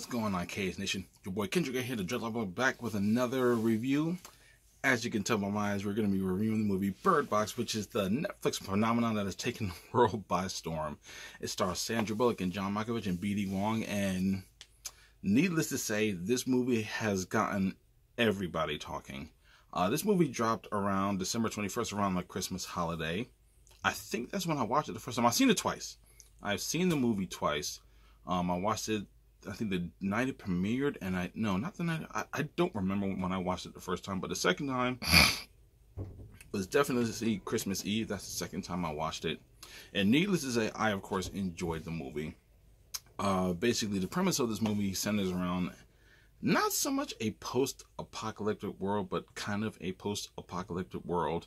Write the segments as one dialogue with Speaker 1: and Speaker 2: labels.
Speaker 1: What's going on, KS Nation? Your boy Kendrick here, the Dreadloc Nerd, back with another review. As you can tell by my eyes, we're going to be reviewing the movie Bird Box, which is the Netflix phenomenon that has taken the world by storm. It stars Sandra Bullock and John Malkovich and B.D. Wong, and needless to say, this movie has gotten everybody talking. This movie dropped around December 21st, around the Christmas holiday. I think that's when I watched it the first time. I've seen it twice. I've seen the movie twice. I watched it, I think the night it premiered, and I don't remember when I watched it the first time, but the second time was definitely Christmas Eve. That's the second time I watched it. And needless to say, I, of course, enjoyed the movie. Basically, the premise of this movie centers around not so much a post-apocalyptic world, but kind of a post-apocalyptic world.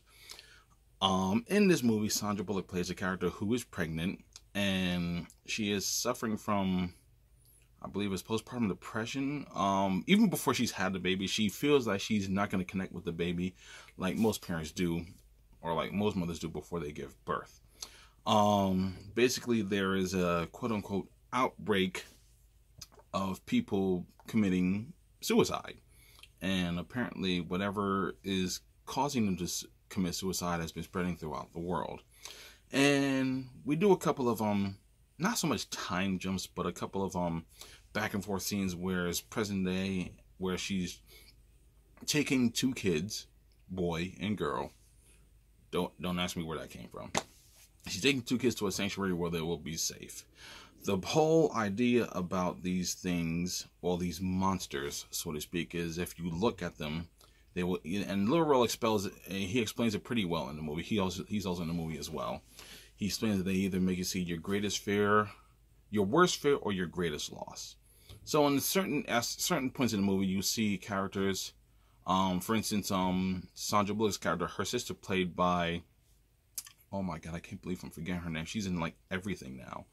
Speaker 1: In this movie, Sandra Bullock plays a character who is pregnant, and she is suffering from, I believe it's postpartum depression. Even before she's had the baby, she feels like she's not going to connect with the baby like most parents do, or like most mothers do before they give birth. Basically, there is a quote-unquote outbreak of people committing suicide. And apparently, whatever is causing them to commit suicide has been spreading throughout the world. And we do a couple of, not so much time jumps, but a couple of, back and forth scenes where it's present day, where she's taking two kids, boy and girl. Don't ask me where that came from. She's taking two kids to a sanctuary where they will be safe. The whole idea about these things, well, these monsters, so to speak, is if you look at them, they will, and Lil he explains it pretty well in the movie. He's also in the movie as well. He explains that they either make you see your greatest fear, your worst fear, or your greatest loss. So in certain points in the movie, you see characters, for instance, Sandra Bullock's character, her sister, played by, oh my god, I can't believe I'm forgetting her name. She's in like everything now.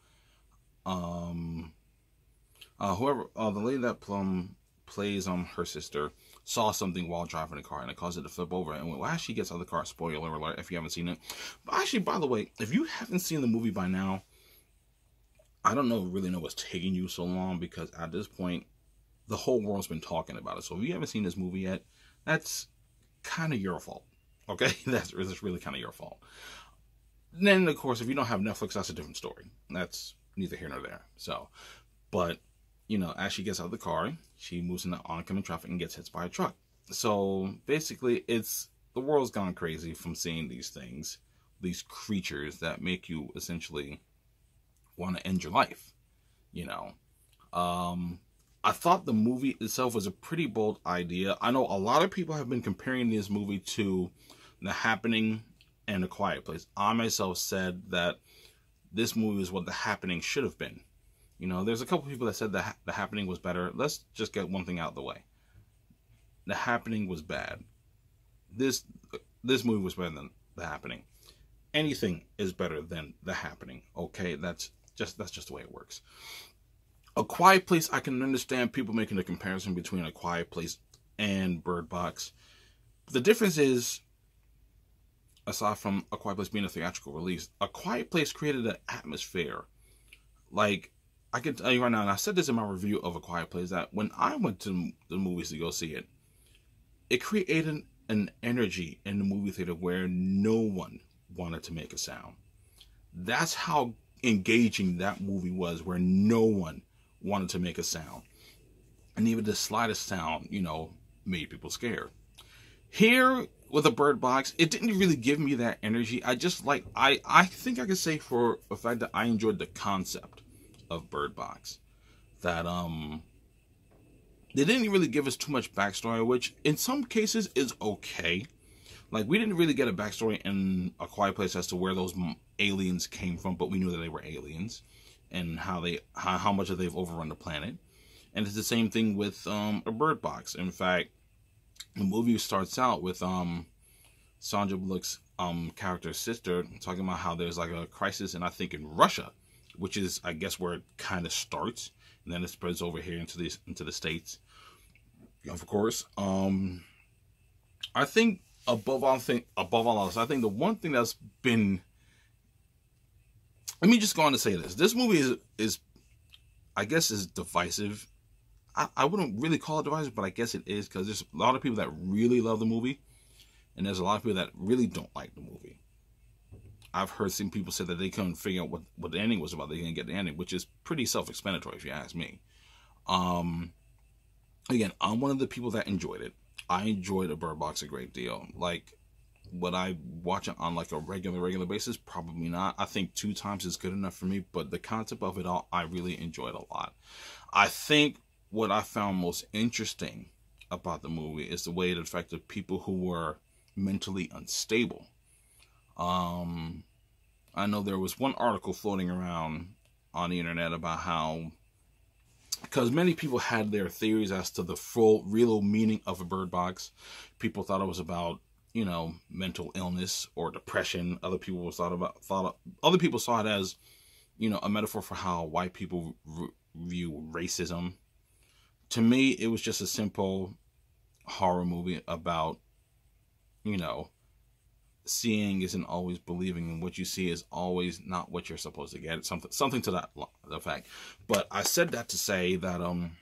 Speaker 1: The lady that plays her sister saw something while driving the car, and it caused it to flip over. And when she gets out of the car, spoiler alert if you haven't seen it. But actually, by the way, if you haven't seen the movie by now, I don't really know what's taking you so long, because at this point, the whole world's been talking about it. So if you haven't seen this movie yet, that's kind of your fault. Okay? That's really kind of your fault. And then, of course, if you don't have Netflix, that's a different story. That's neither here nor there. So, but, you know, as she gets out of the car, she moves into oncoming traffic and gets hit by a truck. So, basically, the world's gone crazy from seeing these things, these creatures that make you essentially want to end your life, you know. I thought the movie itself was a pretty bold idea. I know a lot of people have been comparing this movie to The Happening and A Quiet Place. I myself said that this movie is what The Happening should have been. You know, there's a couple people that said that The Happening was better. Let's just get one thing out of the way. The Happening was bad. This movie was better than The Happening. Anything is better than The Happening. Okay, that's just the way it works. A Quiet Place, I can understand people making a comparison between A Quiet Place and Bird Box. The difference is, aside from A Quiet Place being a theatrical release, A Quiet Place created an atmosphere. Like, I can tell you right now, and I said this in my review of A Quiet Place, that when I went to the movies to go see it, it created an energy in the movie theater where no one wanted to make a sound. That's how engaging that movie was, where no one wanted to make a sound. And even the slightest sound, you know, made people scared. Here, with a Bird Box, it didn't really give me that energy. I think I could say for a fact that I enjoyed the concept of Bird Box. That, they didn't really give us too much backstory, which in some cases is okay. Like, we didn't really get a backstory in A Quiet Place as to where those aliens came from, but we knew that they were aliens, and how much they've overrun the planet. And it's the same thing with a Bird Box. In fact, the movie starts out with Sandra Bullock's character's sister talking about how there's like a crisis, and I think in Russia, which is, I guess, where it kind of starts, and then it spreads over here into the States. Of course, I think above all else, I think the one thing that's been, let me just go on to say this. This movie is I guess is divisive I wouldn't really call it divisive, but I guess it is, because there's a lot of people that really love the movie, and there's a lot of people that really don't like the movie. I've heard some people say that they couldn't figure out what the ending was about. They didn't get the ending, which is pretty self-explanatory if you ask me. Again, I'm one of the people that enjoyed it. I enjoyed a Bird Box a great deal. Like, would I watch it on like a regular basis? Probably not. I think 2 times is good enough for me, but the concept of it all, I really enjoyed a lot. I think what I found most interesting about the movie is the way it affected people who were mentally unstable. I know there was one article floating around on the internet about how, because many people had their theories as to the real meaning of a Bird Box. People thought it was about, you know, mental illness or depression. Other people other people saw it as, you know, a metaphor for how white people view racism. To me, it was just a simple horror movie about, you know, seeing isn't always believing, and what you see is always not what you're supposed to get. Something to that effect. But I said that to say that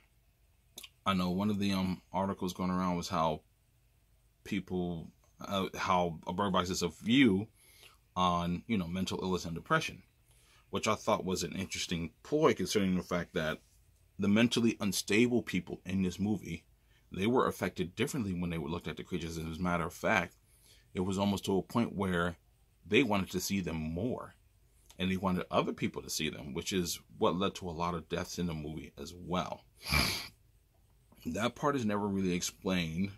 Speaker 1: I know one of the articles going around was how people how a Bird Box is a view on, you know, mental illness and depression, which I thought was an interesting ploy, considering the fact that the mentally unstable people in this movie, they were affected differently when they looked at the creatures. As a matter of fact, it was almost to a point where they wanted to see them more, and they wanted other people to see them, which is what led to a lot of deaths in the movie as well. That part is never really explained,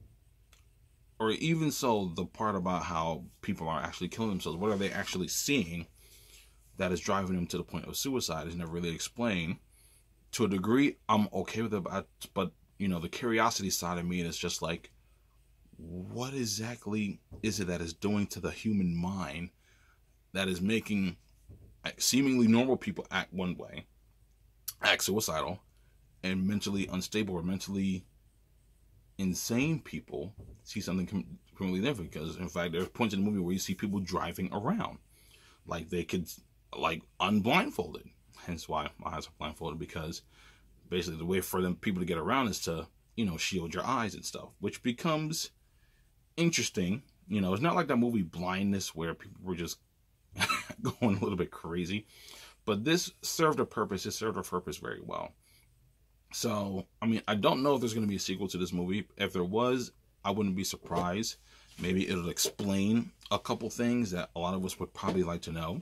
Speaker 1: or even so, the part about how people are actually killing themselves, what are they actually seeing that is driving them to the point of suicide, is never really explained. To a degree, I'm okay with it, but you know, the curiosity side of me is just like, what exactly is it that is doing to the human mind that is making seemingly normal people act one way, act suicidal, and mentally unstable or mentally insane people see something completely different? Because in fact, there's points in the movie where you see people driving around like they could, like, unblindfolded. Hence why my eyes are blindfolded, because basically the way for people to get around is to, you know, shield your eyes and stuff, which becomes interesting. You know, it's not like that movie Blindness where people were just going a little bit crazy, but this served a purpose. It served a purpose very well. So, I mean, I don't know if there's going to be a sequel to this movie. If there was, I wouldn't be surprised. Maybe it'll explain a couple things that a lot of us would probably like to know.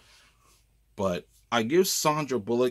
Speaker 1: But I give Sandra Bullock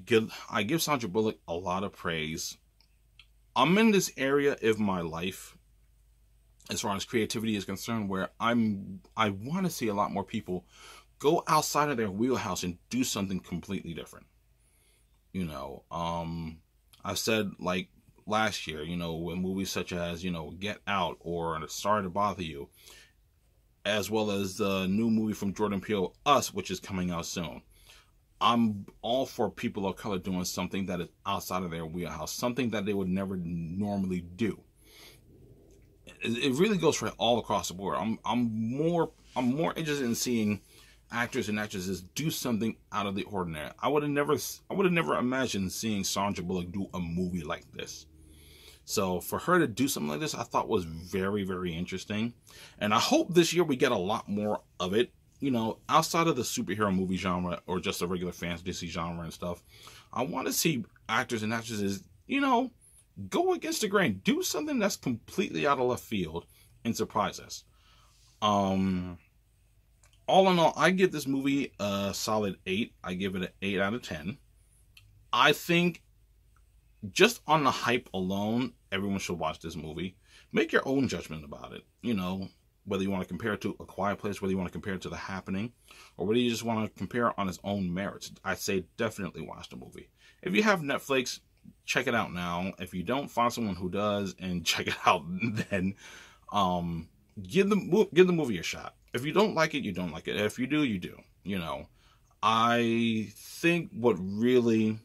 Speaker 1: a lot of praise. I'm in this area of my life, as far as creativity is concerned, where I want to see a lot more people go outside of their wheelhouse and do something completely different. You know, I said, like, last year, you know, when movies such as, you know, Get Out or Sorry to Bother You, as well as the new movie from Jordan Peele, Us, which is coming out soon. I'm all for people of color doing something that is outside of their wheelhouse, something that they would never normally do. It really goes for all across the board. I'm more interested in seeing actors and actresses do something out of the ordinary. I would have never imagined seeing Sandra Bullock do a movie like this. So for her to do something like this, I thought was very, very interesting. And I hope this year we get a lot more of it. You know, outside of the superhero movie genre or just the regular fantasy genre and stuff, I want to see actors and actresses, you know, go against the grain, do something that's completely out of left field and surprise us. All in all, I give this movie a solid 8. I give it an 8 out of 10. I think just on the hype alone, everyone should watch this movie. Make your own judgment about it. You know, whether you want to compare it to A Quiet Place, whether you want to compare it to The Happening, or whether you just want to compare it on its own merits. I say definitely watch the movie. If you have Netflix, check it out now. If you don't, find someone who does and check it out then. Give the movie a shot. If you don't like it, you don't like it. If you do, you do. You know, I think what really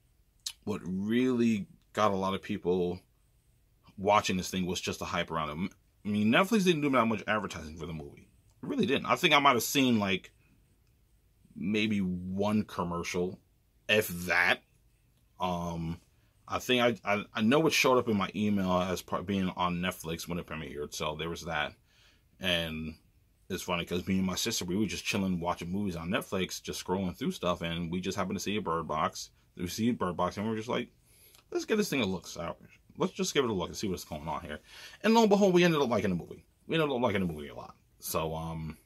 Speaker 1: got a lot of people watching this thing was just the hype around it. I mean, Netflix didn't do that much advertising for the movie. It really didn't. I think I might have seen, like, maybe one commercial, if that. I think I know it showed up in my email as part being on Netflix when it premiered, so there was that. And it's funny because me and my sister, we were just chilling, watching movies on Netflix, just scrolling through stuff, and we just happened to see a Bird Box. We see Bird Box, and we were just like, let's give this thing a look. So let's just give it a look and see what's going on here. And lo and behold, we ended up liking the movie. We ended up liking the movie a lot. So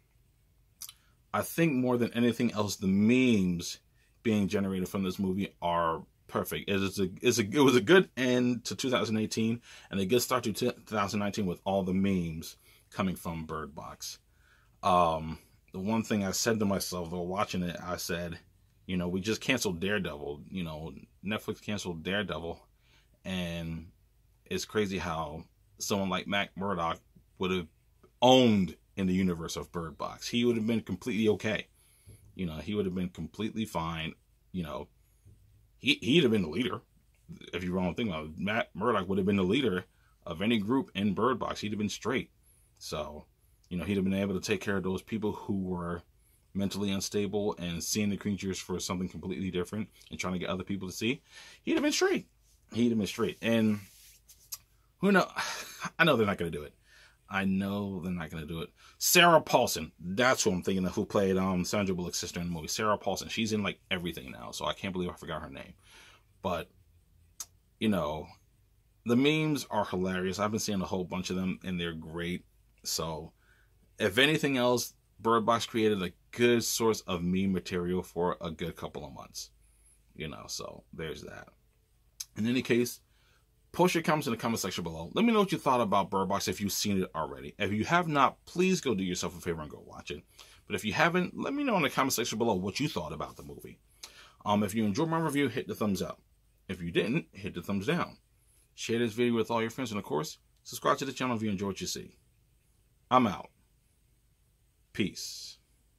Speaker 1: I think more than anything else, the memes being generated from this movie are perfect. It was a good end to 2018 and a good start to 2019 with all the memes coming from Bird Box. The one thing I said to myself while watching it, I said, you know, we just canceled Daredevil. You know, Netflix canceled Daredevil, and it's crazy how someone like Matt Murdock would have owned in the universe of Bird Box. He would have been completely okay. You know, he would have been completely fine. You know, he'd have been the leader. If you want to think about it, Matt Murdock would have been the leader of any group in Bird Box. He'd have been straight. So, you know, he'd have been able to take care of those people who were mentally unstable and seeing the creatures for something completely different and trying to get other people to see. He'd have been straight. He'd have been straight. And who knows? I know they're not going to do it. I know they're not going to do it. Sarah Paulson, that's who I'm thinking of, who played Sandra Bullock's sister in the movie. Sarah Paulson, she's in like everything now, so I can't believe I forgot her name. But, you know, the memes are hilarious. I've been seeing a whole bunch of them, and they're great. So, if anything else, Bird Box created a good source of meme material for a good couple of months. You know, so there's that. In any case, post your comments in the comment section below. Let me know what you thought about Bird Box if you've seen it already. If you have not, please go do yourself a favor and go watch it. But if you haven't, let me know in the comment section below what you thought about the movie. If you enjoyed my review, hit the thumbs up. If you didn't, hit the thumbs down. Share this video with all your friends, and of course, subscribe to the channel if you enjoy what you see. I'm out. Peace.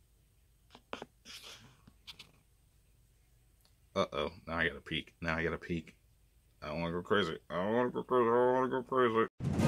Speaker 1: Uh-oh. Now I gotta peek. I don't want to go crazy. I don't want to go crazy.